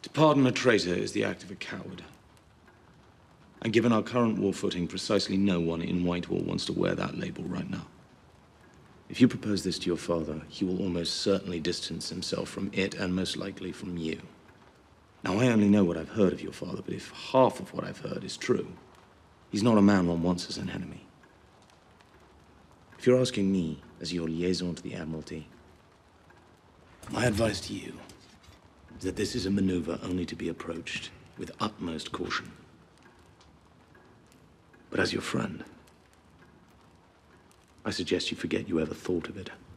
To pardon a traitor is the act of a coward. And given our current war footing, precisely no one in Whitehall wants to wear that label right now. If you propose this to your father, he will almost certainly distance himself from it and most likely from you. Now, I only know what I've heard of your father, but if half of what I've heard is true, he's not a man one wants as an enemy. If you're asking me, as your liaison to the Admiralty, my advice to you is that this is a maneuver only to be approached with utmost caution. But as your friend, I suggest you forget you ever thought of it.